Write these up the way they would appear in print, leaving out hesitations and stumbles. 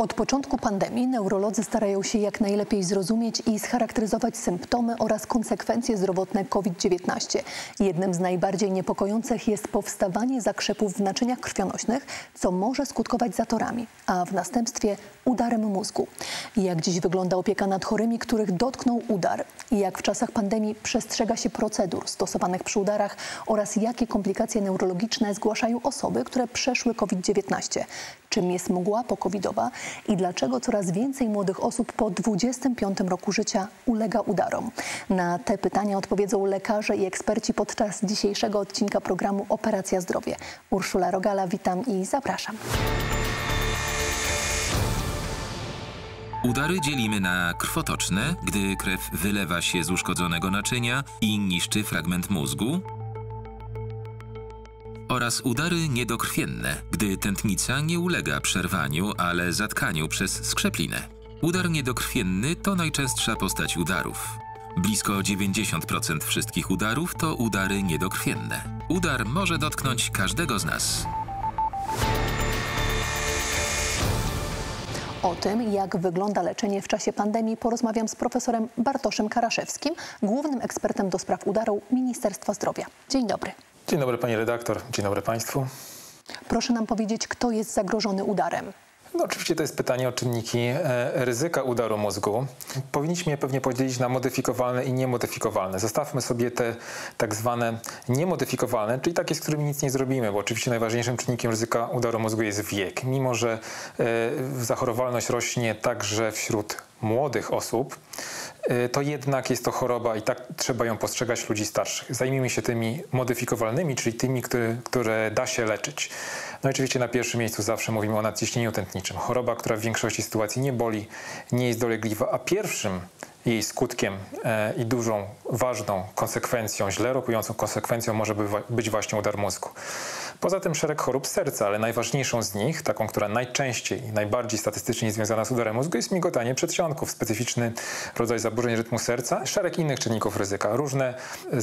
Od początku pandemii neurolodzy starają się jak najlepiej zrozumieć i scharakteryzować symptomy oraz konsekwencje zdrowotne COVID-19. Jednym z najbardziej niepokojących jest powstawanie zakrzepów w naczyniach krwionośnych, co może skutkować zatorami, a w następstwie udarem mózgu. Jak dziś wygląda opieka nad chorymi, których dotknął udar? Jak w czasach pandemii przestrzega się procedur stosowanych przy udarach oraz jakie komplikacje neurologiczne zgłaszają osoby, które przeszły COVID-19? Czym jest mgła pokowidowa i dlaczego coraz więcej młodych osób po 25 roku życia ulega udarom? Na te pytania odpowiedzą lekarze i eksperci podczas dzisiejszego odcinka programu Operacja Zdrowie. Urszula Rogala, witam i zapraszam. Udary dzielimy na krwotoczne, gdy krew wylewa się z uszkodzonego naczynia i niszczy fragment mózgu, oraz udary niedokrwienne, gdy tętnica nie ulega przerwaniu, ale zatkaniu przez skrzeplinę. Udar niedokrwienny to najczęstsza postać udarów. Blisko 90% wszystkich udarów to udary niedokrwienne. Udar może dotknąć każdego z nas. O tym, jak wygląda leczenie w czasie pandemii, porozmawiam z profesorem Bartoszem Karaszewskim, głównym ekspertem do spraw udaru Ministerstwa Zdrowia. Dzień dobry. Dzień dobry pani redaktor, dzień dobry państwu. Proszę nam powiedzieć, kto jest zagrożony udarem? No, oczywiście to jest pytanie o czynniki ryzyka udaru mózgu. Powinniśmy je pewnie podzielić na modyfikowalne i niemodyfikowalne. Zostawmy sobie te tak zwane niemodyfikowalne, czyli takie, z którymi nic nie zrobimy, bo oczywiście najważniejszym czynnikiem ryzyka udaru mózgu jest wiek. Mimo że zachorowalność rośnie także wśród młodych osób, to jednak jest to choroba i tak trzeba ją postrzegać ludzi starszych. Zajmijmy się tymi modyfikowalnymi, czyli tymi, które da się leczyć. No i oczywiście na pierwszym miejscu zawsze mówimy o nadciśnieniu tętniczym. Choroba, która w większości sytuacji nie boli, nie jest dolegliwa, a pierwszym jej skutkiem i dużą, ważną konsekwencją, źle rokującą konsekwencją może być właśnie udar mózgu. Poza tym szereg chorób serca, ale najważniejszą z nich, taką, która najczęściej i najbardziej statystycznie jest związana z udarem mózgu, jest migotanie przedsionków, specyficzny rodzaj zaburzeń rytmu serca, szereg innych czynników ryzyka, różne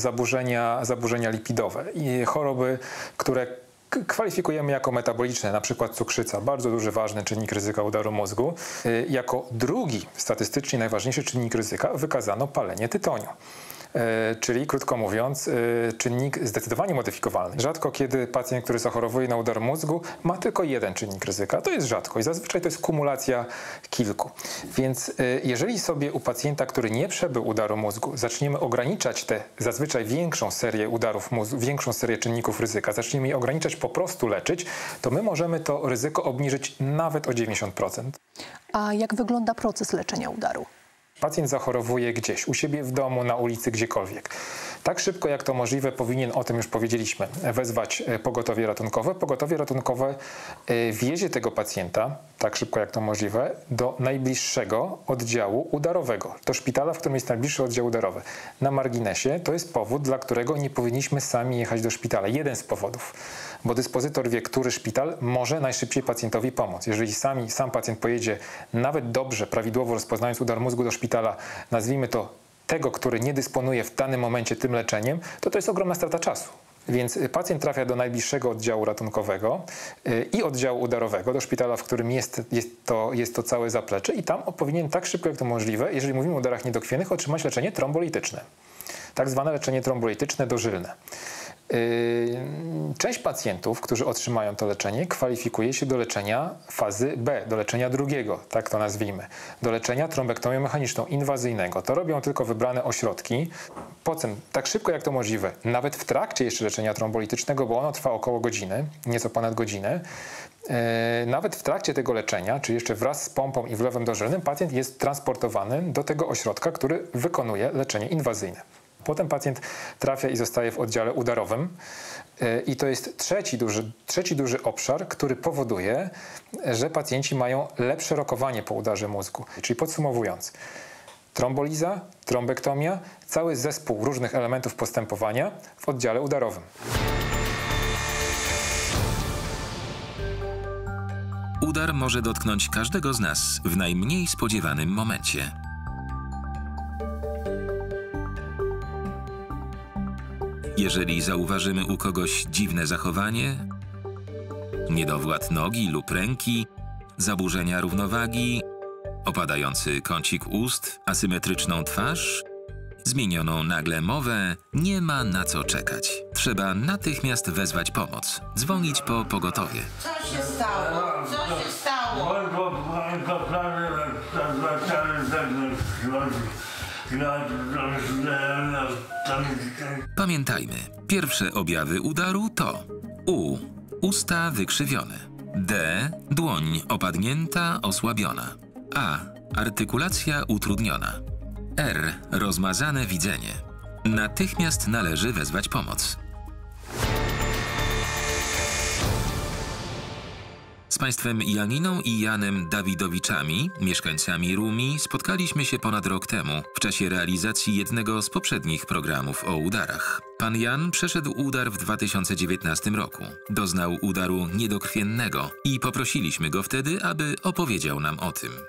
zaburzenia lipidowe i choroby, które kwalifikujemy jako metaboliczne, na przykład cukrzyca, bardzo duży, ważny czynnik ryzyka udaru mózgu. Jako drugi, statystycznie najważniejszy czynnik ryzyka wykazano palenie tytoniu. Czyli, krótko mówiąc, czynnik zdecydowanie modyfikowalny. Rzadko kiedy pacjent, który zachorowuje na udar mózgu, ma tylko jeden czynnik ryzyka. To jest rzadko i zazwyczaj to jest kumulacja kilku. Więc jeżeli sobie u pacjenta, który nie przebył udaru mózgu, zaczniemy ograniczać tę zazwyczaj większą serię udarów mózgu, większą serię czynników ryzyka, zaczniemy je ograniczać, po prostu leczyć, to my możemy to ryzyko obniżyć nawet o 90%. A jak wygląda proces leczenia udaru? Pacjent zachorowuje gdzieś, u siebie w domu, na ulicy, gdziekolwiek. Tak szybko jak to możliwe powinien, o tym już powiedzieliśmy, wezwać pogotowie ratunkowe. Pogotowie ratunkowe wiezie tego pacjenta, tak szybko jak to możliwe, do najbliższego oddziału udarowego, do szpitala, w którym jest najbliższy oddział udarowy. Na marginesie to jest powód, dla którego nie powinniśmy sami jechać do szpitala. Jeden z powodów, bo dyspozytor wie, który szpital może najszybciej pacjentowi pomóc. Jeżeli sam pacjent pojedzie nawet dobrze, prawidłowo rozpoznając udar mózgu do szpitala, nazwijmy to tego, który nie dysponuje w danym momencie tym leczeniem, to jest ogromna strata czasu. Więc pacjent trafia do najbliższego oddziału ratunkowego i oddziału udarowego, do szpitala, w którym jest to całe zaplecze i tam powinien tak szybko jak to możliwe, jeżeli mówimy o udarach niedokrwiennych, otrzymać leczenie trombolityczne. Tak zwane leczenie trombolityczne dożylne. Część pacjentów, którzy otrzymają to leczenie, kwalifikuje się do leczenia fazy B, do leczenia drugiego, tak to nazwijmy, do leczenia trombektomią mechaniczną inwazyjnego. To robią tylko wybrane ośrodki. Potem, tak szybko jak to możliwe, nawet w trakcie jeszcze leczenia trombolitycznego, bo ono trwa około godziny, nieco ponad godzinę, nawet w trakcie tego leczenia, czy jeszcze wraz z pompą i wlewem dożylnym, pacjent jest transportowany do tego ośrodka, który wykonuje leczenie inwazyjne. Potem pacjent trafia i zostaje w oddziale udarowym i to jest trzeci duży obszar, który powoduje, że pacjenci mają lepsze rokowanie po udarze mózgu. Czyli podsumowując, tromboliza, trombektomia, cały zespół różnych elementów postępowania w oddziale udarowym. Udar może dotknąć każdego z nas w najmniej spodziewanym momencie. Jeżeli zauważymy u kogoś dziwne zachowanie, niedowład nogi lub ręki, zaburzenia równowagi, opadający kącik ust, asymetryczną twarz, zmienioną nagle mowę, nie ma na co czekać. Trzeba natychmiast wezwać pomoc, dzwonić po pogotowie. Co się stało? Co się stało? Pamiętajmy, pierwsze objawy udaru to U. Usta wykrzywione. D. Dłoń opadnięta, osłabiona. A. Artykulacja utrudniona. R. Rozmazane widzenie. Natychmiast należy wezwać pomoc. Z państwem Janiną i Janem Dawidowiczami, mieszkańcami Rumi, spotkaliśmy się ponad rok temu w czasie realizacji jednego z poprzednich programów o udarach. Pan Jan przeszedł udar w 2019 roku. Doznał udaru niedokrwiennego i poprosiliśmy go wtedy, aby opowiedział nam o tym.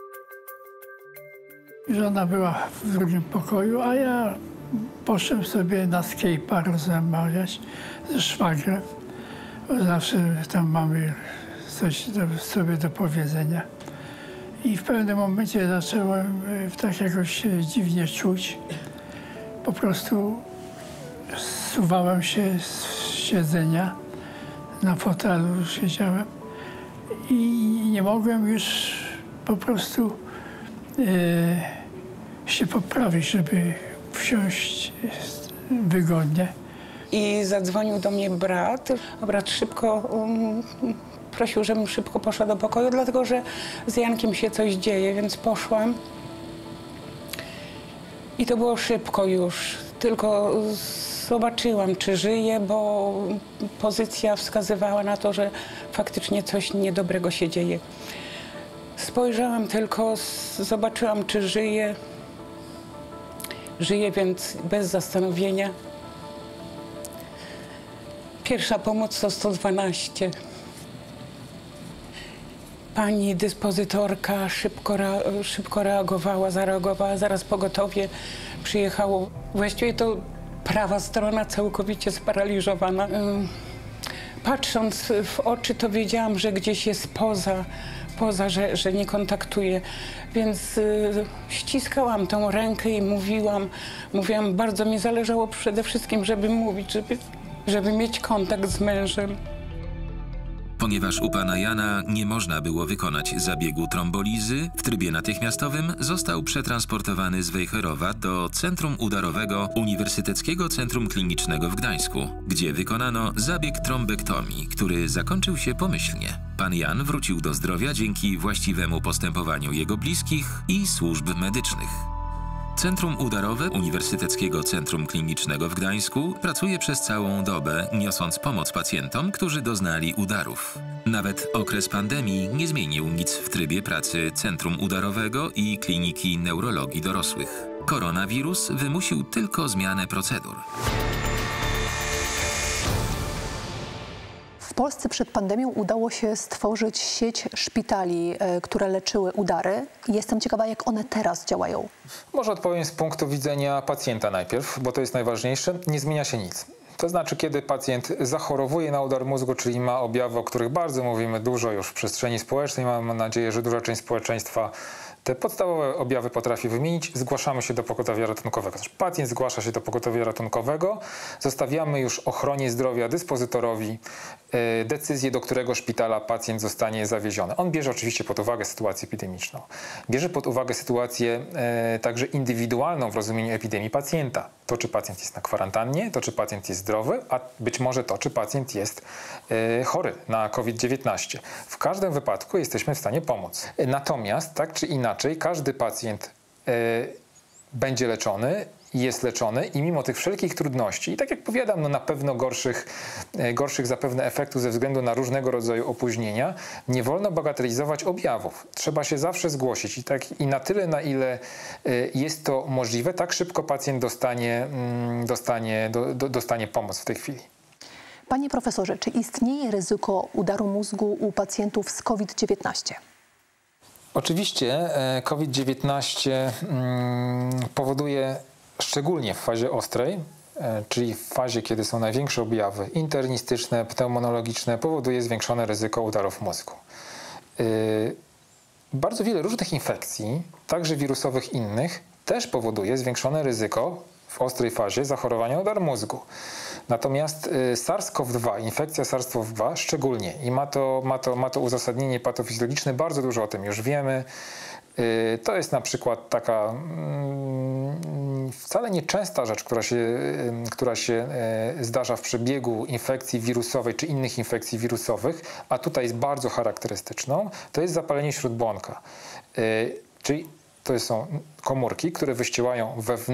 Żona była w drugim pokoju, a ja poszedłem sobie na Skype'a rozmawiać ze szwagrem. Zawsze tam mamy coś sobie do powiedzenia. I w pewnym momencie zacząłem tak jakoś się dziwnie czuć. Po prostu zsuwałem się z siedzenia, na fotelu siedziałem i nie mogłem już po prostu się poprawić, żeby wsiąść wygodnie. I zadzwonił do mnie brat. Brat szybko prosił, żebym szybko poszła do pokoju, dlatego że z Jankiem się coś dzieje, więc poszłam. I to było szybko już. Tylko zobaczyłam, czy żyje, bo pozycja wskazywała na to, że faktycznie coś niedobrego się dzieje. Spojrzałam tylko, zobaczyłam, czy żyje. Żyje, więc bez zastanowienia. Pierwsza pomoc to 112. Pani dyspozytorka szybko reagowała, zareagowała, zaraz pogotowie przyjechało. Właściwie to prawa strona całkowicie sparaliżowana. Patrząc w oczy, to wiedziałam, że gdzieś jest że nie kontaktuje. Więc ściskałam tą rękę i mówiłam, bardzo mi zależało przede wszystkim, żeby mówić, żeby mieć kontakt z mężem. Ponieważ u pana Jana nie można było wykonać zabiegu trombolizy, w trybie natychmiastowym został przetransportowany z Wejherowa do Centrum Udarowego Uniwersyteckiego Centrum Klinicznego w Gdańsku, gdzie wykonano zabieg trombektomii, który zakończył się pomyślnie. Pan Jan wrócił do zdrowia dzięki właściwemu postępowaniu jego bliskich i służb medycznych. Centrum Udarowe Uniwersyteckiego Centrum Klinicznego w Gdańsku pracuje przez całą dobę, niosąc pomoc pacjentom, którzy doznali udarów. Nawet okres pandemii nie zmienił nic w trybie pracy Centrum Udarowego i Kliniki Neurologii Dorosłych. Koronawirus wymusił tylko zmianę procedur. W Polsce przed pandemią udało się stworzyć sieć szpitali, które leczyły udary. Jestem ciekawa, jak one teraz działają. Może odpowiem z punktu widzenia pacjenta najpierw, bo to jest najważniejsze. Nie zmienia się nic. To znaczy, kiedy pacjent zachorowuje na udar mózgu, czyli ma objawy, o których bardzo mówimy dużo już w przestrzeni społecznej, mam nadzieję, że duża część społeczeństwa te podstawowe objawy potrafi wymienić, zgłaszamy się do pogotowia ratunkowego. Znaczy, pacjent zgłasza się do pogotowia ratunkowego, zostawiamy już ochronie zdrowia, dyspozytorowi decyzję, do którego szpitala pacjent zostanie zawieziony. On bierze oczywiście pod uwagę sytuację epidemiczną. Bierze pod uwagę sytuację także indywidualną w rozumieniu epidemii pacjenta. To, czy pacjent jest na kwarantannie, to, czy pacjent jest zdrowy, a być może to, czy pacjent jest chory na COVID-19. W każdym wypadku jesteśmy w stanie pomóc. Natomiast, tak czy inaczej, każdy pacjent będzie leczony, jest leczony i mimo tych wszelkich trudności, i tak jak powiadam, no na pewno gorszych zapewne efektów ze względu na różnego rodzaju opóźnienia, nie wolno bagatelizować objawów. Trzeba się zawsze zgłosić i na tyle, na ile jest to możliwe, tak szybko pacjent dostanie pomoc w tej chwili. Panie profesorze, czy istnieje ryzyko udaru mózgu u pacjentów z COVID-19? Oczywiście COVID-19 powoduje, szczególnie w fazie ostrej, czyli w fazie, kiedy są największe objawy internistyczne, pneumonologiczne, powoduje zwiększone ryzyko udarów mózgu. Bardzo wiele różnych infekcji, także wirusowych innych, też powoduje zwiększone ryzyko w ostrej fazie zachorowania udaru mózgu. Natomiast SARS-CoV-2, infekcja SARS-CoV-2 szczególnie i ma to uzasadnienie patofizjologiczne, bardzo dużo o tym już wiemy. To jest na przykład taka wcale nieczęsta rzecz, która się zdarza w przebiegu infekcji wirusowej czy innych infekcji wirusowych, a tutaj jest bardzo charakterystyczną, to jest zapalenie śródbłonka. Czyli to są komórki, które wyścielają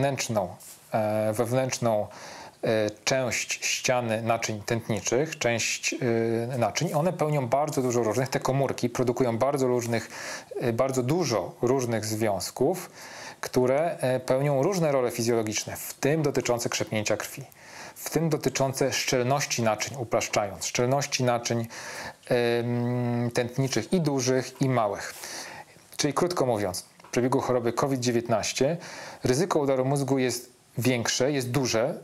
wewnętrzną część ściany naczyń tętniczych, część naczyń. One pełnią bardzo dużo różnych, te komórki produkują bardzo dużo różnych związków, które pełnią różne role fizjologiczne, w tym dotyczące krzepnięcia krwi, w tym dotyczące szczelności naczyń, upraszczając, szczelności naczyń tętniczych i dużych, i małych. Czyli krótko mówiąc, w przebiegu choroby COVID-19 ryzyko udaru mózgu jest większe, jest duże,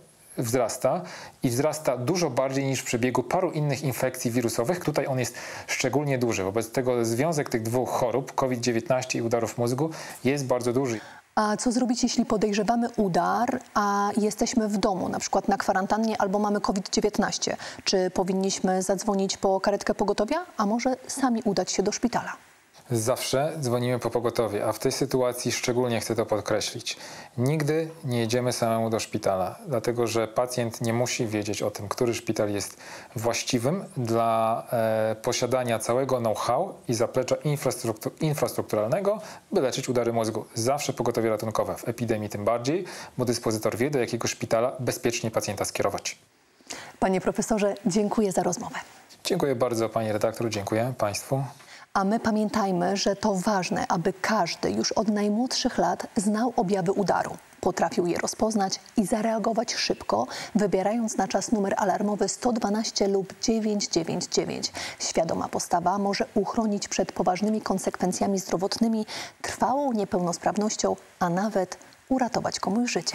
wzrasta dużo bardziej niż w przebiegu paru innych infekcji wirusowych. Tutaj on jest szczególnie duży. Wobec tego związek tych dwóch chorób, COVID-19 i udarów mózgu, jest bardzo duży. A co zrobić, jeśli podejrzewamy udar, a jesteśmy w domu, na przykład na kwarantannie, albo mamy COVID-19? Czy powinniśmy zadzwonić po karetkę pogotowia, a może sami udać się do szpitala? Zawsze dzwonimy po pogotowie, a w tej sytuacji szczególnie chcę to podkreślić. Nigdy nie jedziemy samemu do szpitala, dlatego że pacjent nie musi wiedzieć o tym, który szpital jest właściwym dla posiadania całego know-how i zaplecza infrastrukturalnego, by leczyć udary mózgu. Zawsze pogotowie ratunkowe, w epidemii tym bardziej, bo dyspozytor wie, do jakiego szpitala bezpiecznie pacjenta skierować. Panie profesorze, dziękuję za rozmowę. Dziękuję bardzo, pani redaktor, dziękuję państwu. A my pamiętajmy, że to ważne, aby każdy już od najmłodszych lat znał objawy udaru, potrafił je rozpoznać i zareagować szybko, wybierając na czas numer alarmowy 112 lub 999. Świadoma postawa może uchronić przed poważnymi konsekwencjami zdrowotnymi, trwałą niepełnosprawnością, a nawet uratować komuś życie.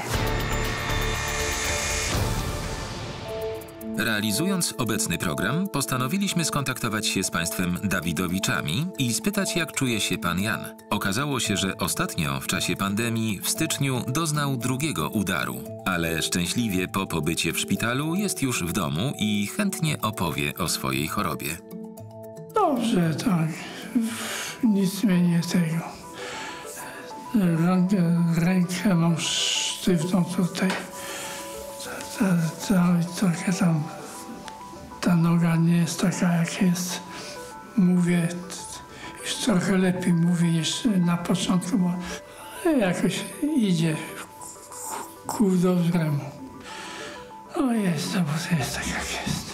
Realizując obecny program, postanowiliśmy skontaktować się z państwem Dawidowiczami i spytać, jak czuje się pan Jan. Okazało się, że ostatnio, w czasie pandemii, w styczniu doznał drugiego udaru. Ale szczęśliwie po pobycie w szpitalu jest już w domu i chętnie opowie o swojej chorobie. Dobrze, tak. Nic mnie nie tego. Rękę mam sztywną tutaj. Trochę tam ta noga nie jest taka, jak jest. Mówię, już trochę lepiej mówię niż na początku, bo jakoś idzie ku dobremu. O jest, bo to jest tak, jak jest.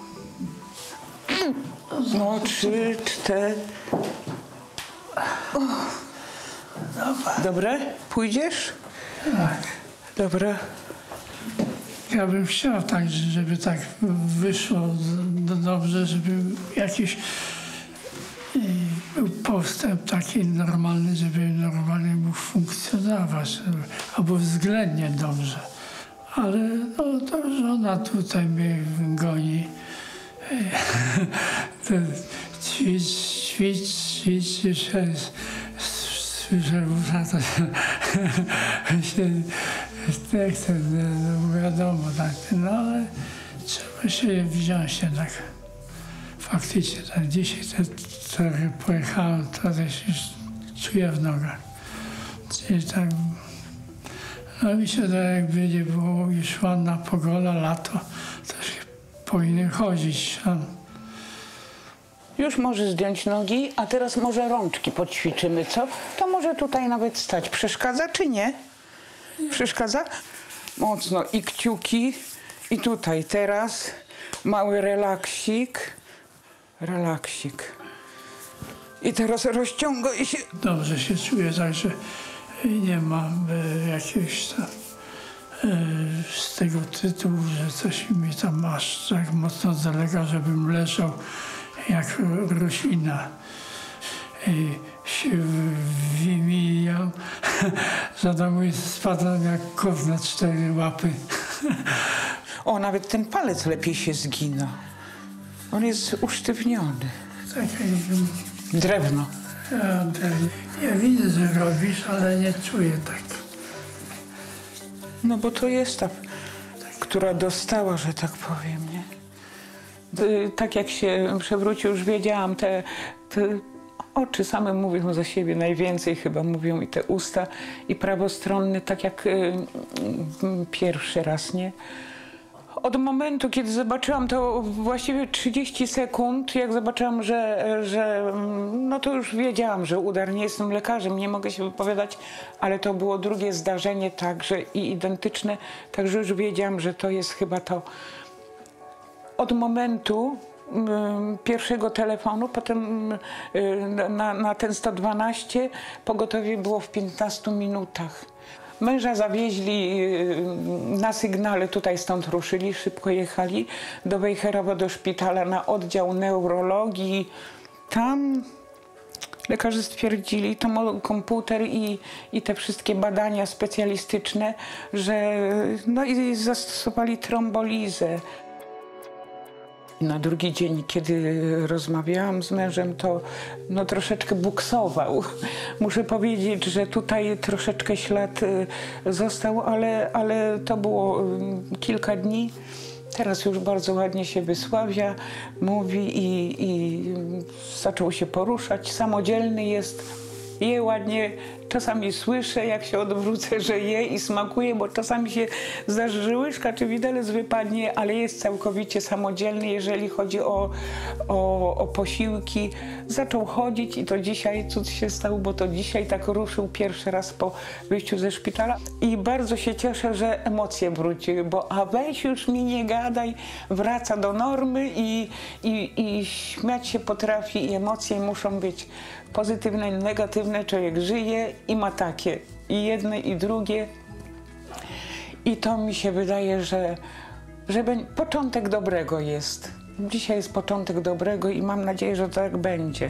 No, 3, 4. Dobra, pójdziesz? Tak. Dobra. Ja bym chciał tak, żeby tak wyszło dobrze, żeby jakiś był postęp taki normalny, żeby normalnie mógł funkcjonować, albo względnie dobrze. Ale no, to żona tutaj mnie goni. Ćwicz, słyszę, to się nie chcę, no wiadomo, tak, no ale trzeba się wziąć jednak. Faktycznie, tak, dzisiaj trochę pojechałem, to też już czuję w nogach. Czyli tak, no mi się da, jakby nie było już ładna pogoda, lato, to się powinien chodzić. No. Już możesz zdjąć nogi, a teraz może rączki poćwiczymy, co? To może tutaj nawet stać. Przeszkadza czy nie? Przeszkadza? Mocno. I kciuki, i tutaj. Teraz mały relaksik. Relaksik. I teraz rozciągaj się. Dobrze się czuję, także nie mam jakiegoś tam z tego tytułu, że coś mi tam aż tak mocno zalega, żebym leżał jak roślina. Się wymijał, za domu spadłem jak kot na 4 łapy. O, nawet ten palec lepiej się zgina. On jest usztywniony. Tak jakbym Drewno. Ja widzę, że robisz, ale nie czuję tak. No bo to jest ta, która dostała, że tak powiem, nie? Tak jak się przewrócił, już wiedziałam, te oczy same mówią za siebie, najwięcej chyba mówią i te usta, i prawostronny, tak jak pierwszy raz, nie? Od momentu, kiedy zobaczyłam to właściwie 30 sekund, jak zobaczyłam, że no to już wiedziałam, że udar, nie jestem lekarzem, nie mogę się wypowiadać, ale to było drugie zdarzenie także i identyczne, także już wiedziałam, że to jest chyba to. Od momentu pierwszego telefonu, potem na ten 112 pogotowie było w 15 minutach. Męża zawieźli na sygnale, tutaj stąd ruszyli, szybko jechali do Wejherowa, do szpitala na oddział neurologii. Tam lekarze stwierdzili, to komputer i te wszystkie badania specjalistyczne, że no i zastosowali trombolizę. Na drugi dzień, kiedy rozmawiałam z mężem, to no, troszeczkę buksował. Muszę powiedzieć, że tutaj troszeczkę ślad został, ale to było kilka dni. Teraz już bardzo ładnie się wysławia, mówi i zaczął się poruszać. Samodzielny jest, je ładnie. Czasami słyszę, jak się odwrócę, że je i smakuje, bo czasami się zdarzy, że łyżka czy widelec wypadnie, ale jest całkowicie samodzielny, jeżeli chodzi o posiłki. Zaczął chodzić i to dzisiaj cud się stał, bo to dzisiaj tak ruszył pierwszy raz po wyjściu ze szpitala. I bardzo się cieszę, że emocje wróciły, bo a weź już mi nie gadaj, wraca do normy i śmiać się potrafi i emocje muszą być pozytywne i negatywne. Człowiek żyje i ma takie, i jedne, i drugie. I to mi się wydaje, że początek dobrego jest. Dzisiaj jest początek dobrego i mam nadzieję, że tak będzie.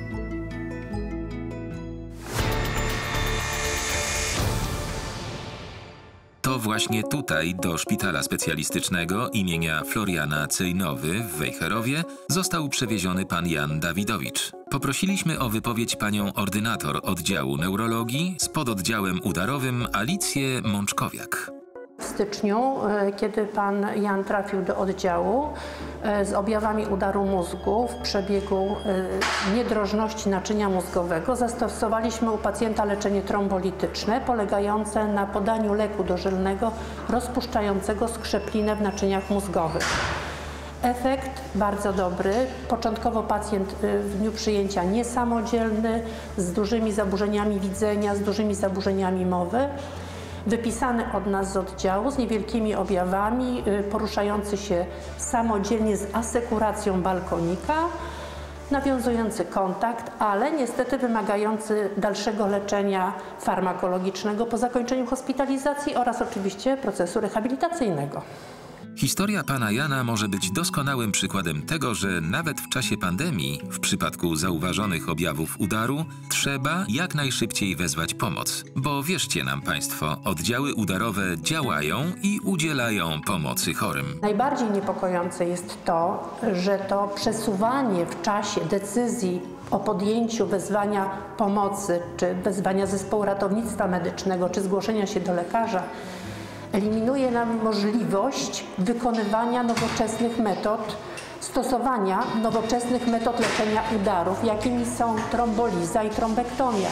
To właśnie tutaj, do szpitala specjalistycznego imienia Floriana Cejnowy w Wejherowie, został przewieziony pan Jan Dawidowicz. Poprosiliśmy o wypowiedź panią ordynator oddziału neurologii z pododdziałem udarowym Alicję Mączkowiak. W styczniu, kiedy pan Jan trafił do oddziału z objawami udaru mózgu w przebiegu niedrożności naczynia mózgowego, zastosowaliśmy u pacjenta leczenie trombolityczne polegające na podaniu leku dożylnego rozpuszczającego skrzeplinę w naczyniach mózgowych. Efekt bardzo dobry. Początkowo pacjent w dniu przyjęcia niesamodzielny, z dużymi zaburzeniami widzenia, z dużymi zaburzeniami mowy. Wypisany od nas z oddziału z niewielkimi objawami, poruszający się samodzielnie z asekuracją balkonika, nawiązujący kontakt, ale niestety wymagający dalszego leczenia farmakologicznego po zakończeniu hospitalizacji oraz oczywiście procesu rehabilitacyjnego. Historia pana Jana może być doskonałym przykładem tego, że nawet w czasie pandemii, w przypadku zauważonych objawów udaru, trzeba jak najszybciej wezwać pomoc. Bo wierzcie nam państwo, oddziały udarowe działają i udzielają pomocy chorym. Najbardziej niepokojące jest to, że to przesuwanie w czasie decyzji o podjęciu wezwania pomocy, czy wezwania zespołu ratownictwa medycznego, czy zgłoszenia się do lekarza, eliminuje nam możliwość wykonywania nowoczesnych metod, stosowania nowoczesnych metod leczenia udarów, jakimi są tromboliza i trombektomia.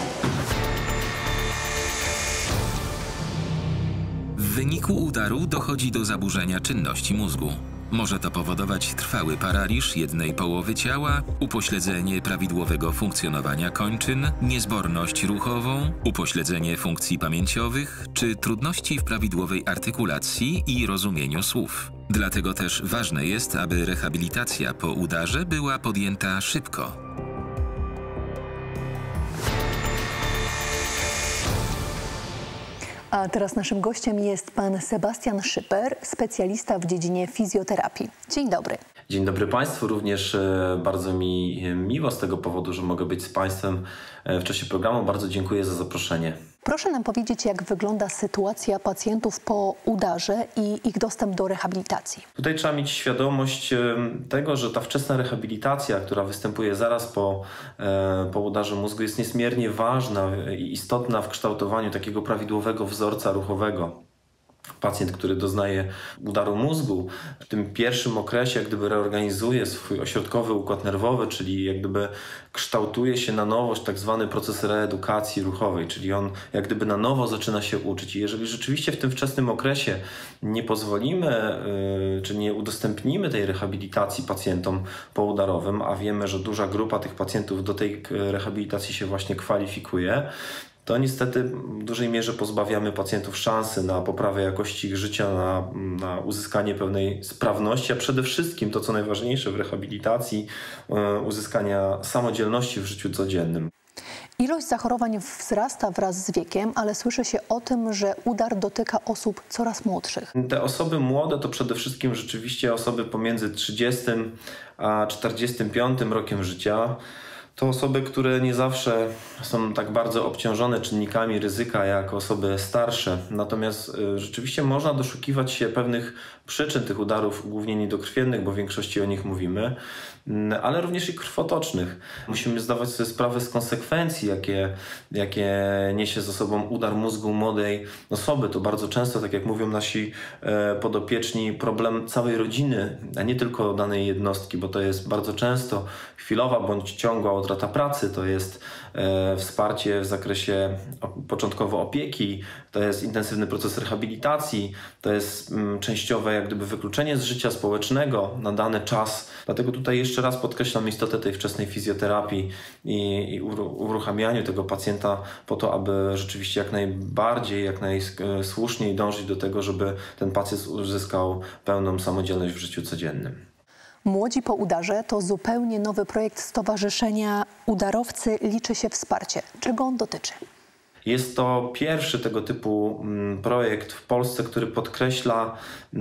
W wyniku udaru dochodzi do zaburzenia czynności mózgu. Może to powodować trwały paraliż jednej połowy ciała, upośledzenie prawidłowego funkcjonowania kończyn, niezborność ruchową, upośledzenie funkcji pamięciowych czy trudności w prawidłowej artykulacji i rozumieniu słów. Dlatego też ważne jest, aby rehabilitacja po udarze była podjęta szybko. A teraz naszym gościem jest pan Sebastian Szyper, specjalista w dziedzinie fizjoterapii. Dzień dobry. Dzień dobry Państwu. Również bardzo mi miło z tego powodu, że mogę być z Państwem w czasie programu. Bardzo dziękuję za zaproszenie. Proszę nam powiedzieć, jak wygląda sytuacja pacjentów po udarze i ich dostęp do rehabilitacji. Tutaj trzeba mieć świadomość tego, że ta wczesna rehabilitacja, która występuje zaraz po udarze mózgu, jest niezmiernie ważna i istotna w kształtowaniu takiego prawidłowego wzorca ruchowego. Pacjent, który doznaje udaru mózgu, w tym pierwszym okresie jak gdyby reorganizuje swój ośrodkowy układ nerwowy, czyli jak gdyby kształtuje się na nowo tak zwany proces reedukacji ruchowej, czyli on jak gdyby na nowo zaczyna się uczyć. I jeżeli rzeczywiście w tym wczesnym okresie nie pozwolimy, czy nie udostępnimy tej rehabilitacji pacjentom poudarowym, a wiemy, że duża grupa tych pacjentów do tej rehabilitacji się właśnie kwalifikuje, to niestety w dużej mierze pozbawiamy pacjentów szansy na poprawę jakości ich życia, na uzyskanie pewnej sprawności, a przede wszystkim to, co najważniejsze w rehabilitacji, uzyskania samodzielności w życiu codziennym. Ilość zachorowań wzrasta wraz z wiekiem, ale słyszy się o tym, że udar dotyka osób coraz młodszych. Te osoby młode to przede wszystkim rzeczywiście osoby pomiędzy 30 a 45 rokiem życia. To osoby, które nie zawsze są tak bardzo obciążone czynnikami ryzyka jak osoby starsze. Natomiast rzeczywiście można doszukiwać się pewnych przyczyn tych udarów, głównie niedokrwiennych, bo w większości o nich mówimy, ale również i krwotocznych. Musimy zdawać sobie sprawę z konsekwencji, jakie niesie ze sobą udar mózgu młodej osoby. To bardzo często, tak jak mówią nasi podopieczni, problem całej rodziny, a nie tylko danej jednostki, bo to jest bardzo często chwilowa bądź ciągła utrata pracy, to jest wsparcie w zakresie początkowo opieki, to jest intensywny proces rehabilitacji, to jest częściowe jak gdyby wykluczenie z życia społecznego na dany czas. Dlatego tutaj jeszcze raz podkreślam istotę tej wczesnej fizjoterapii i uruchamianiu tego pacjenta po to, aby rzeczywiście jak najbardziej, jak najsłuszniej dążyć do tego, żeby ten pacjent uzyskał pełną samodzielność w życiu codziennym. Młodzi po udarze to zupełnie nowy projekt Stowarzyszenia Udarowcy Liczy się Wsparcie. Czego on dotyczy? Jest to pierwszy tego typu projekt w Polsce, który podkreśla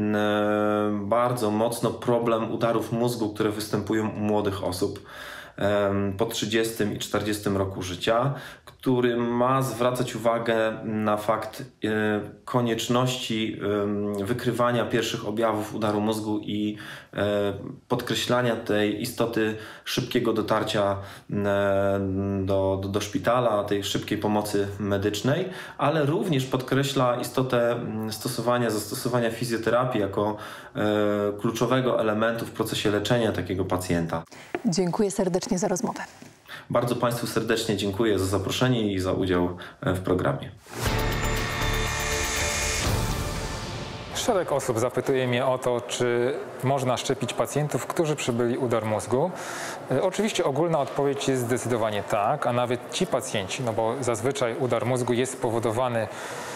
bardzo mocno problem udarów mózgu, które występują u młodych osób po 30 i 40 roku życia, który ma zwracać uwagę na fakt konieczności wykrywania pierwszych objawów udaru mózgu i podkreślania tej istoty szybkiego dotarcia do szpitala, tej szybkiej pomocy medycznej, ale również podkreśla istotę zastosowania fizjoterapii jako kluczowego elementu w procesie leczenia takiego pacjenta. Dziękuję serdecznie za rozmowę. Bardzo Państwu serdecznie dziękuję za zaproszenie i za udział w programie. Szereg osób zapytuje mnie o to, czy można szczepić pacjentów, którzy przebyli udar mózgu. Oczywiście ogólna odpowiedź jest zdecydowanie tak, a nawet ci pacjenci, no bo zazwyczaj udar mózgu jest spowodowany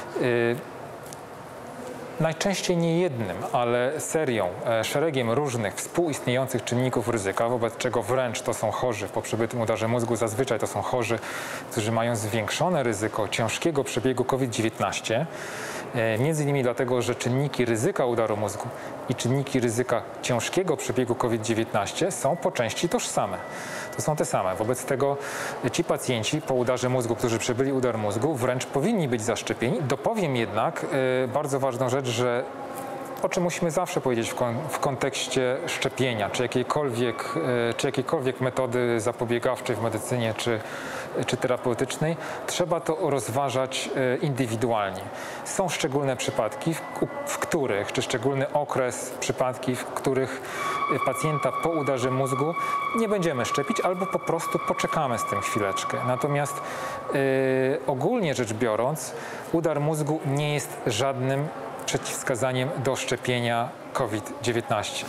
najczęściej nie jednym, ale serią, szeregiem różnych współistniejących czynników ryzyka, wobec czego wręcz to są chorzy po przebytym udarze mózgu. Zazwyczaj to są chorzy, którzy mają zwiększone ryzyko ciężkiego przebiegu COVID-19. Między innymi dlatego, że czynniki ryzyka udaru mózgu i czynniki ryzyka ciężkiego przebiegu COVID-19 są po części tożsame. To są te same. Wobec tego ci pacjenci po udarze mózgu, którzy przebyli udar mózgu, wręcz powinni być zaszczepieni. Dopowiem jednak bardzo ważną rzecz, że o czym musimy zawsze powiedzieć w kontekście szczepienia, czy jakiejkolwiek metody zapobiegawczej w medycynie, czy terapeutycznej, trzeba to rozważać indywidualnie. Są szczególne przypadki, w których, czy szczególny okres, przypadki, w których pacjenta po udarze mózgu nie będziemy szczepić albo po prostu poczekamy z tym chwileczkę. Natomiast ogólnie rzecz biorąc, udar mózgu nie jest żadnym przeciwwskazaniem do szczepienia COVID-19.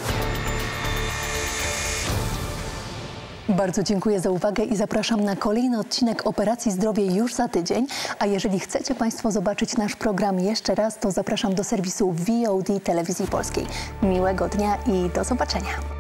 Bardzo dziękuję za uwagę i zapraszam na kolejny odcinek Operacji Zdrowie już za tydzień. A jeżeli chcecie Państwo zobaczyć nasz program jeszcze raz, to zapraszam do serwisu VOD Telewizji Polskiej. Miłego dnia i do zobaczenia.